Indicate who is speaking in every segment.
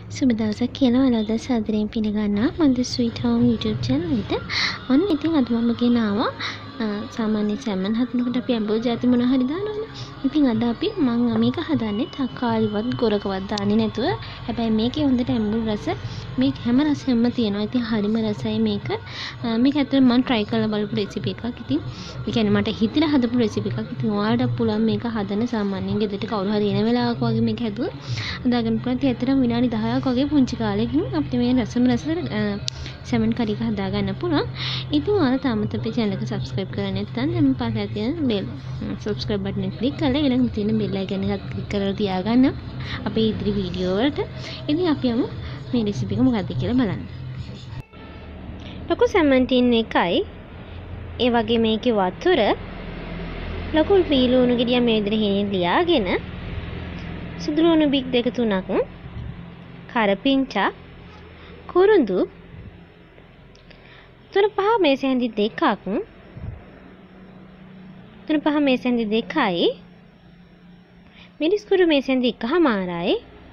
Speaker 1: සුබ දවසක් කියලා ඔයාලට සාදරයෙන් පිළිගන්නවා මම ස්වීට් හෝම් YouTube channel එකට. ඔන්න ඉතින් අද මම ගෙනාවා සාමාන්‍ය සැමන් හදනකොට අපි අඹුල් ಜಾති මොන හරි දානවනේ. ඉතින් අද අපි මම මේක හදන්නේ තක්කාලිවත් ගොරකවත් දාන්නේ නැතුව. හැබැයි මේකේ හොඳට අඹුල් රස මේ හැම රසෙම තියෙනවා. ඉතින් හරිම රසයි මේක. මේක ඇත්තටම මම try කරලා බලපු recipe එකක්. ඉතින් ඒ කියන්නේ මට හිතලා හදපු recipe එකක්. ඉතින් ඔයාලට පුළුවන් මේක හදන්න සාමාන්‍යයෙන් ගෙදරට කවුරු හරි එන වෙලාවක වගේ මේක හැදුවොත් හදාගන්න පුළුවන්. ඉතින් ඇත්තටම විනාඩි 10ක් වගේ පුංචි කාලෙකින් අපිට මේ රස සැමන් කරි එක හදා ගන්න පුළුවන්. ඉතින් ඔයාලා තාමත් අපේ channel එක subscribe කරලා නැත්නම් දැන් පස්සේ තියෙන bell subscribe button එක click කරලා ඊළඟ තියෙන bell icon එකත් click කරලා තියාගන්න අපේ ඉදිරි වීඩියෝ වලට. ඉතින් අපි යමු මේ recipe එක මොකක්ද කියලා බලන්න. ලොකු සැමන් ටින් එකයි ඒ වගේ මේකේ වතුර ලොකු පීලුණු ගෙඩිය මේ විදිහට හේනේ ලියාගෙන සුදු ලුණු බික් 2-3ක් කරපිංචා කුරුඳු 3-5 මේසෙන්දි 2ක් 3-5 මේසෙන්දි 2යි මිරිස් කුඩු මේසෙන්දි 1මාරයි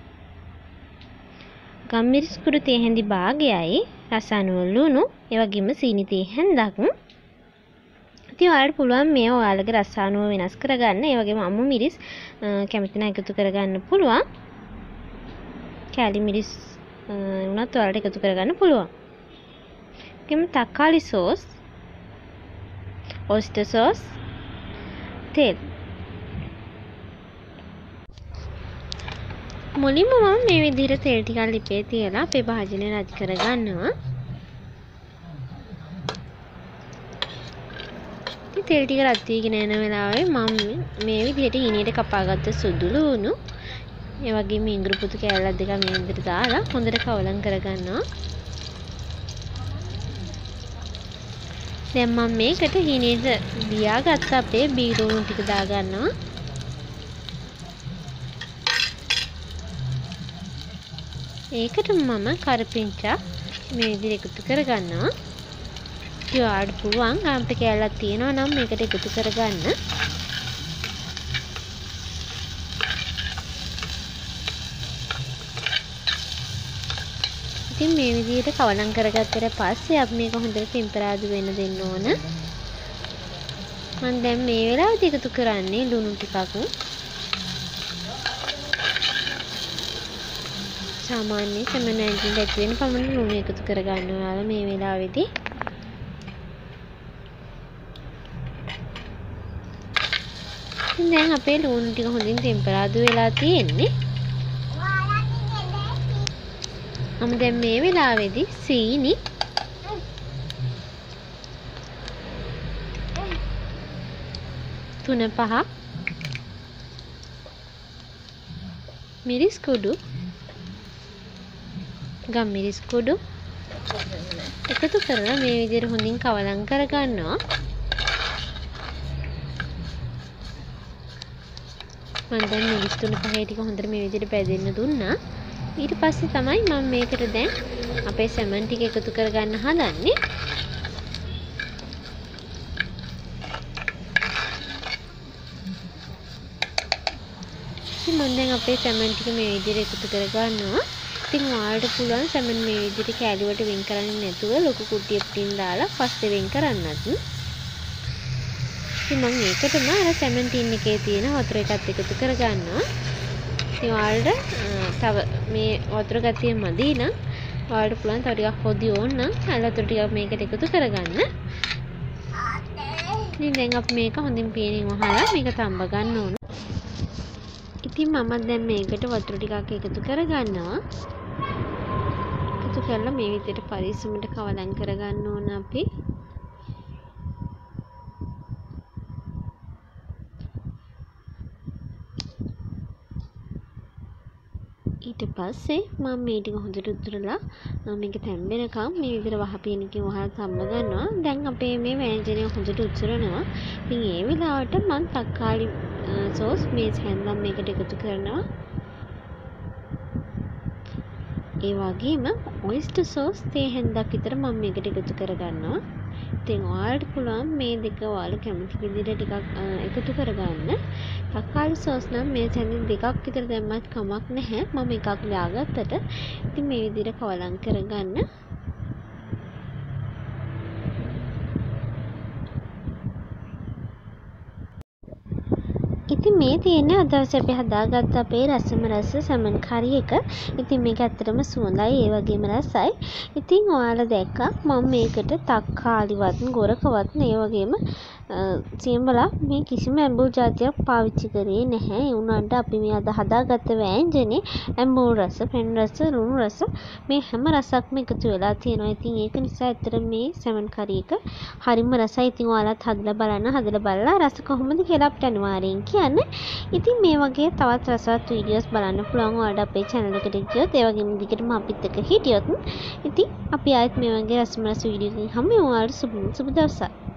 Speaker 1: ගම් මිරිස් කුඩු තේහෙන්දි භාගයයි රස අනුව ලුණු ඒ වගේම සීනි තේහෙන්දක්. ඉතින් ඔයාලට පුළුවන් මේ ඔයාලගේ රස අනුව වෙනස් කරගන්න. ඒ වගේම අමු මිරිස් කැමති නම් එකතු කරගන්න පුළුවන්. කැලි මිරිස් උනත් ඔයාලට එකතු කරගන්න පුළුවන්. ඒකෙම තක්කාලි සෝස්, ඔයිස්ටර් සෝස්, තෙල්. මුලින්ම මම මේ විදිහට තෙල් ටිකක් ලිපේ තියලා අපේ භාජනය රජ කරගන්නවා. තෙල් ටික රත් වීගෙන යන වෙලාවේ මම මේ විදිහට හීනියට කපාගත්ත සුදු ලුණු ඒ වගේම ඉඟුරු පුතු කෑල්ලක් දෙකක් මේ විදිහට දාලා හොඳට කවලම් කරගන්නවා. දැන් මම මේකට හීනියට ලියාගත්ත අපේ බීරුණු ටික දාගන්නවා. ඒකට මම කරපිංචා මේ විදිහට එකතු කරගන්නවා. ඔයාලට පුළුවන් ආම්ප කෑල්ලක් තියෙනවා නම් මේකට එකතු කරගන්න. ඉතින් මේ විදිහට කවලම් කරගත්තට පස්සේ අපි මේක හොඳට ටෙම්පරාදු වෙන්න දෙන්න ඕන. මම දැන් මේ වෙලාවේදී එකතු කරන්නේ ලුණු ටිකක්. සාමාන්‍ය සැමන් ඇන්ටින් ඇති වෙන පමණ ලුණු එකතු කරගන්න ඔයාලා මේ වෙලාවේදී. දැන් අපේ ලුණු ටික හොඳින් ටෙම්පරාදු වෙලා තියෙන්නේ. මම දැන් මේ වෙලාවේදී සීනි තුන පහ මිරිස් කුඩු ගම් මිරිස් කුඩු එකතු කරලා මේ විදිහට හොඳින් කවලම් කරගන්නවා. මම දැන් මිරිස් 3-5 ටික හොඳට මේ විදිහට පැදෙන්න දුන්නා. ඊට පස්සේ තමයි මම මේකට දැන් අපේ සැමන් ටික එකතු කරගන්න හදන්නේ. ඉතින් මම දැන් අපේ සැමන් ටික මේ විදිහට එකතු කරගන්නවා. ඉතින් ඔයාලට පුළුවන් සැමන් මේ විදිහට කෑලි වලට වෙන් කරන්නේ නැතුව ලොකු කුට්ටියකින් දාලා පස්සේ වෙන් කරන්නත්. ඉතින් මම ඒකටම අර සැමන් ටින් එකේ තියෙන වතුර එකත් එකතු කරගන්නවා. ඉතින් ඔයාලට තව මේ වතුර ගතිය මදි නම් ඔයාලට පුළුවන් තව ටිකක් හොදි ඕන නම් අර වතුර ටිකක් මේකට එකතු කරගන්න. ඉතින් දැන් අපි මේක හොඳින් පීනින් වහලා මේක තඹ ගන්න ඕන. ඉතින් මම දැන් මේකට වතුර ටිකක් එකතු කරගන්නවා. එකතු කරලා මේ විදිහට පරිස්සමට කවලම් කරගන්න ඕන අපි. ඊට පස්සේ මම මේ ටික හොඳට උතුරලා මේක තැම්බෙනකම් මේ විදිහට වහපියනකින් වහලා තම්බ ගන්නවා. දැන් අපේ මේ වෑංජනය හොඳට උතුරනවා. ඉතින් ඒ වෙලාවට මම තක්කාලි සෝස් මේස් හැන්දම් මේකට එකතු කරනවා. ඒ වගේම ඔයිස්ටර් සෝස් තේ හැන්දක් විතර මම මේකට එකතු කරගන්නවා. ඉතින් ඔයාලට පුළුවන් මේ දෙක ඔයාලා කැමති විදිහට ටිකක් එකතු කරගන්න. තක්කාලි සෝස් නම් මේ තැනින් දෙකක් විතර දැම්මත් කමක් නැහැ. මම එකක් දාගත්තට. ඉතින් මේ විදිහට කවලම් කරගන්න. ඉතින් මේ තියෙන්නේ අද දවසේ අපි හදාගත්ත අපේ රසම රස සැමන් කරි එක. ඉතින් මේක ඇත්තටම සුවඳයි ඒ වගේම රසයි. ඉතින් ඔයාලා දැක්කා මම මේකට තක්කාලිවත් ගොරකවත් ඒ වගේම සියඹලා මේ කිසිම ඇඹුල් జాතියක් පාවිච්චි කරේ නැහැ. ඒ වුණාට අපි මේ අද හදාගත්ත වෑංජනේ ඇඹුල් රස, පෙන් රස, ලුණු රස මේ හැම රසක්ම එකතු වෙලා තියෙනවා. ඉතින් ඒක නිසා ඇත්තට මේ සැමන් කරි එක හරිම රසයි. ඉතින් ඔයාලත් හදලා බලන්න. හදලා බලලා රස කොහොමද කියලා අපිට අනිවාර්යෙන් කියන්න. ඉතින් මේ වගේ තවත් රසවත් වීඩියෝස් බලන්න පුළුවන් ඔයාලට අපේ channel එකට ගියොත් ඒ වගේම දිගටම අපිත් එක්ක හිටියොත්. ඉතින් අපි ආයෙත් මේ වගේ රසම රස වීඩියෝ එකකින් හම්බෙමු. ඔයාලට සුබ දවසක්.